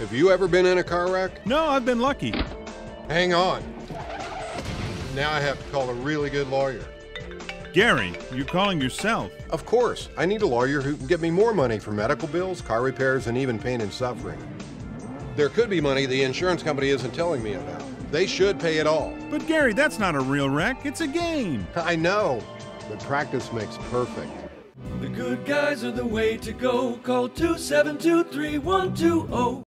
Have you ever been in a car wreck? No, I've been lucky. Hang on. Now I have to call a really good lawyer. Gary, you're calling yourself. Of course, I need a lawyer who can get me more money for medical bills, car repairs, and even pain and suffering. There could be money the insurance company isn't telling me about. They should pay it all. But Gary, that's not a real wreck. It's a game. I know, but practice makes perfect. The good guys are the way to go. Call 272-3120.